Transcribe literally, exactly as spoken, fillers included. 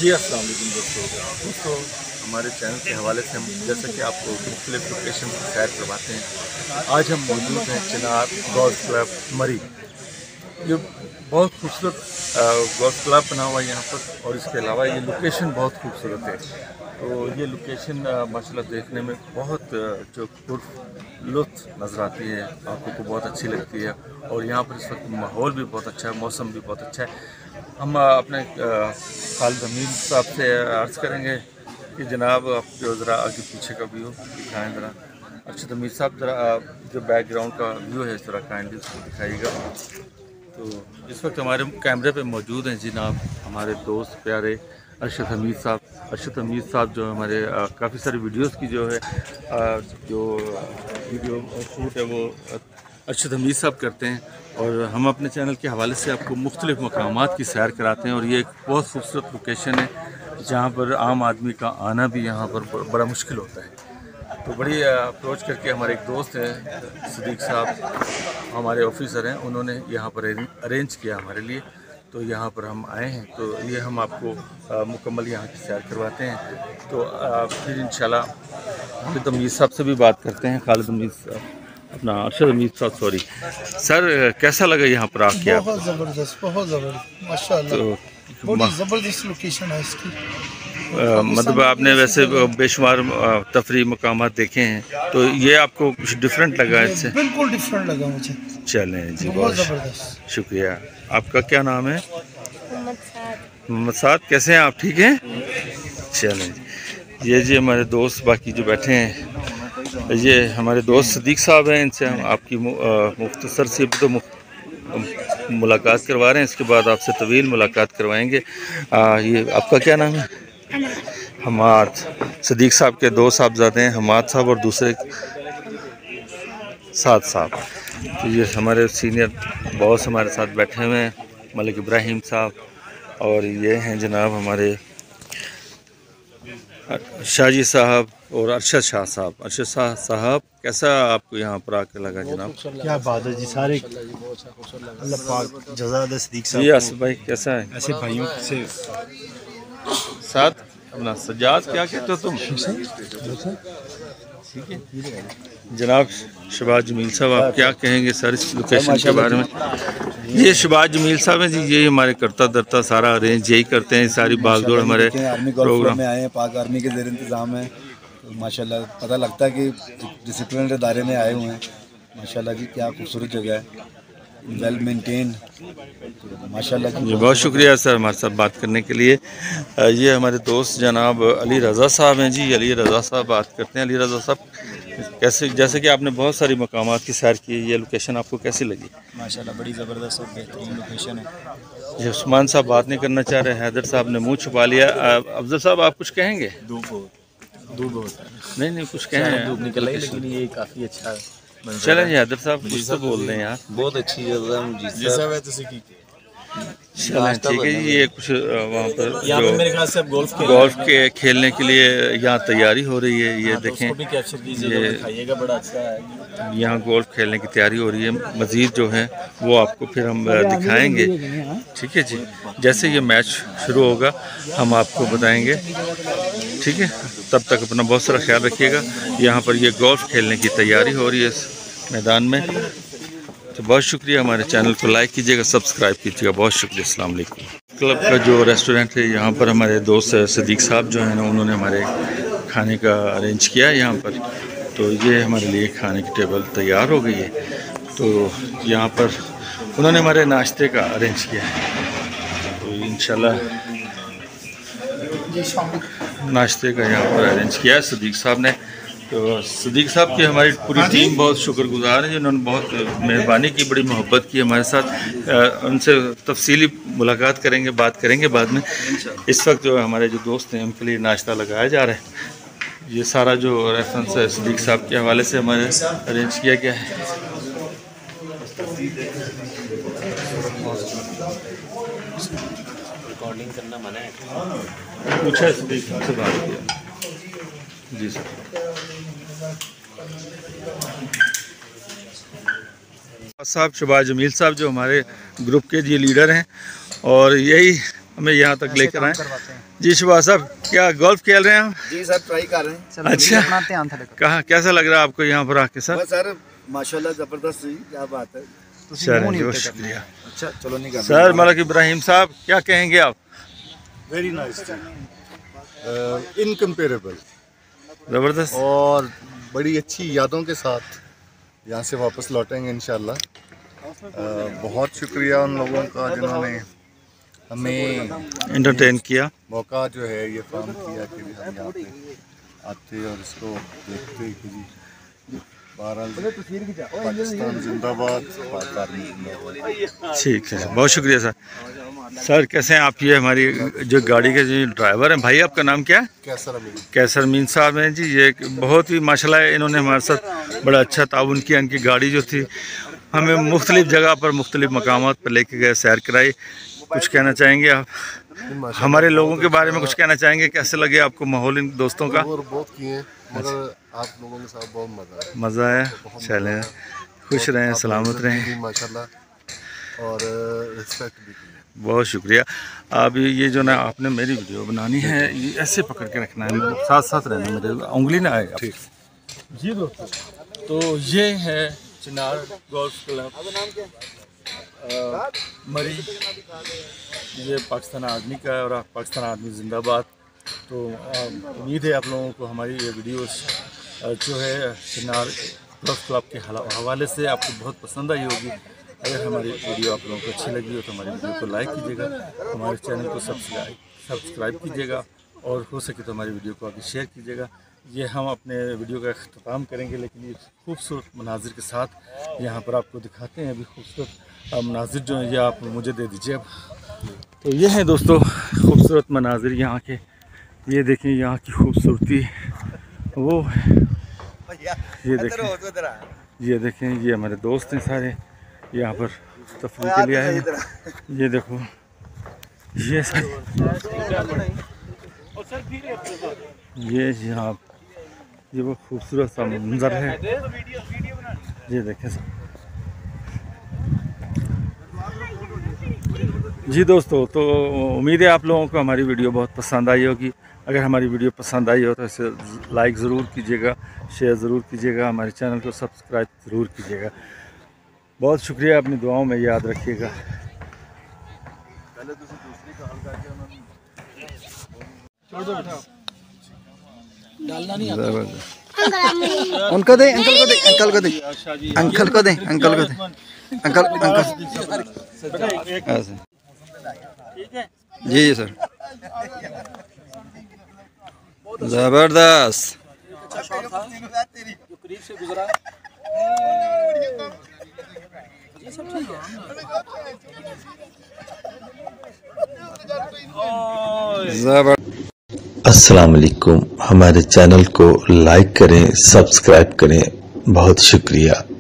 जी अस्सलाम वालेकुम दोस्तों दोस्तों हमारे चैनल के हवाले से हम जैसा कि आपको मुख्तलिफ लोकेशन की सैर करवाते हैं। आज हम मौजूद हैं चिनार गोल्फ क्लब मरी। ये बहुत खूबसूरत गोल्फ क्लब बना हुआ है यहाँ पर, और इसके अलावा ये लोकेशन बहुत खूबसूरत है। तो ये लोकेशन माशाल्लाह देखने में बहुत जो लुत्फ़ नज़र आती है, आपको को बहुत अच्छी लगती है। और यहाँ पर इस वक्त माहौल भी बहुत अच्छा है, मौसम भी बहुत अच्छा है। हम अपने खालिद हमीद साहब से अर्ज़ करेंगे कि जनाब आप जो ज़रा आगे पीछे का व्यू दिखाएँ ज़रा। अर्शद हमीद साहब ज़रा जो बैकग्राउंड का व्यू है ज़रा काइंडली उसको दिखाइएगा। तो इस वक्त हमारे कैमरे पे मौजूद हैं जनाब हमारे दोस्त प्यारे अर्शद हमीद साहब। अर्शद हमीद साहब जो हमारे काफ़ी सारी वीडियोस की जो है आ, जो वीडियो शूट है वो अर्शद हमीद साहब करते हैं, और हम अपने चैनल के हवाले से आपको मुख्तलिफ मकामात की सैर कराते हैं। और ये एक बहुत खूबसूरत लोकेशन है जहाँ पर आम आदमी का आना भी यहाँ पर बड़ा मुश्किल होता है। तो बड़ी अप्रोच करके हमारे एक दोस्त हैं सदीक साहब, हमारे ऑफिसर हैं, उन्होंने यहाँ पर अरेंज किया हमारे लिए। तो यहाँ पर हम आए हैं, तो ये हम आपको मुकम्मल यहाँ की सैर करवाते हैं। तो आ, फिर इंशाल्लाह खालिद हमीद साहब से भी बात करते हैं। खालिद हमीद साहब अपना अर्शद हमीद साहब सॉरी सर, कैसा लगा यहाँ पर आके? बहुत ज़बरदस्त, बहुत ज़बरदस्त माशाल्लाह। तो बड़ी ज़बरदस्त लोकेशन है इसकी। मतलब आपने वैसे बेशुमार तफरी मकामात देखे हैं, तो ये आपको कुछ डिफरेंट लगा इससे? बिल्कुल डिफरेंट लगा मुझे। चलें जी, बहुत ज़बरदस्त, शुक्रिया। आपका क्या नाम है? मोहम्मद साद। कैसे हैं आप? ठीक हैं? चलें जी। ये जी हमारे दोस्त बाकी जो बैठे हैं, ये हमारे दोस्त सदीक साहब हैं। इनसे हम आपकी मुख्तसर सी तो मुलाकात करवा रहे हैं, इसके बाद आपसे तवील मुलाकात करवाएंगे। आ, ये आपका क्या नाम है? हमाद। सदीक साहब के दो साहबजादे हैं, हमाद साहब और दूसरे साद साहब। तो ये हमारे सीनियर बॉस हमारे साथ बैठे हुए हैं, मलिक इब्राहिम साहब। और ये हैं जनाब हमारे शाहजी साहब और अरशद शाह साहब। अरशद शाह साहब, कैसा आपको यहाँ पर आकर लगा जनाब? क्या बात है जी, सारे अल्लाह पाक जज़ा दे सदीक साहब। जी आसिफ भाई कैसा है? ऐसे भाइयों से साथ अपना सजाद क्या कहते हो तुम? ठीक है जनाब शहबाज जमील साहब, आप क्या कहेंगे सर इस लोकेशन के बारे में? ये शहबाज जमील साहब हैं जी, ये हमारे करता धरता सारा अरेंज यही करते हैं, सारी भागदौड़ हमारे प्रोग्राम में आए हैं। पाक आर्मी के ज़ेर इंतज़ाम है, तो माशाल्लाह पता लगता है कि डिसिप्लिन अदारे में आए हुए हैं। माशाल्लाह जी क्या खूबसूरत जगह है, वेल मेंटेन, माशाल्लाह जी। बहुत शुक्रिया सर हमारे साथ बात करने के लिए। ये हमारे दोस्त जनाब अली रज़ा साहब हैं जी। अली रज़ा साहब बात करते हैं। अली रज़ा साहब कैसे, जैसे कि आपने बहुत सारी मकामात की सैर की, ये लोकेशन आपको कैसी लगी? माशाल्लाह बड़ी ज़बरदस्त और बेहतरीन लोकेशन है। ये उस्मान साहब बात नहीं करना चाह रहे, हैदर साहब ने मुँह छुपा लिया। अफजल साहब आप कुछ कहेंगे? धूप धूप होता है, नहीं नहीं कुछ कहें, धूप निकल आई, लेकिन ये काफ़ी अच्छा है। चलें जी हैदर साहब कुछ तो बोल रहे हैं यार। बहुत अच्छी जगह है। चलें ठीक है जी। ये कुछ वहाँ पर यहाँ पे मेरे ख्याल से अब गोल्फ गोल्फ के खेलने के लिए यहाँ तैयारी हो रही है। ये देखें, ये बड़ा अच्छा है। यहाँ गोल्फ खेलने की तैयारी हो रही है। मज़ीद जो है वो आपको फिर हम दिखाएंगे, ठीक है जी। जैसे ये मैच शुरू होगा हम आपको बताएंगे, ठीक है। तब तक अपना बहुत सारा ख्याल रखिएगा। यहाँ पर ये गोल्फ खेलने की तैयारी हो रही है इस मैदान में। तो बहुत शुक्रिया, हमारे चैनल को लाइक कीजिएगा, सब्सक्राइब कीजिएगा। बहुत शुक्रिया। अस्सलाम वालेकुम। क्लब का जो रेस्टोरेंट है यहाँ पर हमारे दोस्त सदीक साहब जो है ना, उन्होंने हमारे खाने का अरेंज किया है यहाँ पर। तो ये हमारे लिए खाने की टेबल तैयार हो गई है। तो यहाँ पर उन्होंने हमारे नाश्ते का अरेंज किया है। तो इंशाल्लाह नाश्ते का यहाँ पर अरेंज किया है सदीक साहब ने। तो सदीक साहब की हमारी पूरी टीम बहुत शुक्रगुजार है, जिन्होंने बहुत मेहरबानी की, बड़ी मोहब्बत की हमारे साथ। उनसे तफसीली मुलाकात करेंगे, बात करेंगे बाद में। इस वक्त जो हमारे जो दोस्त हैं उनके लिए नाश्ता लगाया जा रहा है। ये सारा जो रेफरेंस है सदीक साहब के हवाले से हमारे अरेंज किया गया है। रिकॉर्डिंग करना मना है, पूछा है सदीक साहब से बात किया जी सर। साहब शहबाज जमील साहब जो हमारे ग्रुप के जी लीडर हैं, और यही हमें यहाँ तक लेकर आए। जी सुभाष साहब, क्या गोल्फ खेल रहे हैं आप? जी सर, ट्राई कर रहे हैं। अच्छा, कहाँ कैसा लग रहा है आपको यहाँ पर आके सर? सर माशाल्लाह जबरदस्त हुई, क्या बात है। चलिए बहुत शुक्रिया। अच्छा चलो नहीं कर सर मलिक इब्राहिम साहब, क्या कहेंगे आप? वेरी नाइस, इनकम्पेरेबल, ज़बरदस्त और बड़ी अच्छी यादों के साथ यहाँ से वापस लौटेंगे इंशाल्लाह। बहुत शुक्रिया उन लोगों का जिन्होंने हमें एंटरटेन किया, मौका जो है ये फराहम किया कि हम यहाँ पे आते और इसको देखते कि जी पाकिस्तान जिंदाबाद, पाकिस्तान जिंदाबाद। ठीक है, बहुत शुक्रिया सर। सर कैसे हैं आप? ये हमारी जो गाड़ी के जो ड्राइवर हैं, भाई आपका नाम क्या है? कैसर अमीन। कैसर अमीन साहब हैं जी। ये बहुत ही माशाल्लाह इन्होंने हमारे साथ बड़ा अच्छा ताउन किया। इनकी गाड़ी जो थी हमें मुख्तलिफ जगह पर मुख्तलिफ मकामात पर लेके गए, सैर कराई। कुछ कहना चाहेंगे आप हमारे लोगों के बारे में? कुछ कहना चाहेंगे, कैसे लगे आपको माहौल इन दोस्तों का? बहुत किए मगर आप लोगों के साथ बहुत मज़ा आया। मज़ा आया, चलें, खुश रहें, सलामत रहें माशाल्लाह, और रिस्पेक्ट भी। बहुत शुक्रिया। अब ये जो ना आपने मेरी वीडियो बनानी है, ये ऐसे पकड़ के रखना है, मेरे साथ साथ रहना, मेरे उंगली ना आएगा। ठीक जी दोस्तों, तो ये है चिनार गोल्फ क्लब मरी। ये पाकिस्तान आर्मी का है और पाकिस्तान आर्मी जिंदाबाद। तो उम्मीद है आप लोगों को हमारी ये वीडियोस जो है चिनार गोल्फ क्लब के हवाले से आपको बहुत पसंद आई होगी। अगर हमारी वीडियो आप लोगों को अच्छी लगी हो तो हमारी वीडियो को लाइक कीजिएगा, हमारे चैनल को सब्सक्राइब सब्सक्राइब कीजिएगा, और हो सके तो हमारी वीडियो को आगे शेयर कीजिएगा। ये हम अपने वीडियो का अख्ताम करेंगे, लेकिन ये खूबसूरत मनाजिर के साथ यहाँ पर आपको दिखाते हैं। अभी खूबसूरत मनाजिर जो हैं ये आप मुझे दे दीजिए अब। तो ये हैं दोस्तों खूबसूरत मनाजिर यहाँ के। ये देखें यहाँ की खूबसूरती, वो ये देखें, ये देखें, ये हमारे दोस्त हैं सारे यहाँ पर तफरीह के लिए आए हैं। ये देखो, ये सर ये यहाँ ये वो खूबसूरत सा मंजर है। ये देखें सर। जी दोस्तों, तो उम्मीद है आप लोगों को हमारी वीडियो बहुत पसंद आई होगी। अगर हमारी वीडियो पसंद आई हो तो इसे लाइक ज़रूर कीजिएगा, शेयर ज़रूर कीजिएगा, हमारे चैनल को सब्सक्राइब ज़रूर कीजिएगा। बहुत शुक्रिया, अपनी दुआओं में याद रखिएगा। उनको दे, अंकल को दे, अंकल को दे, अंकल को दे, अंकल को दे, अंकल अंकल ऐसे। जी जी सर, जबरदस्त। अस्सलाम वालेकुम। हमारे चैनल को लाइक करें, सब्सक्राइब करें। बहुत शुक्रिया।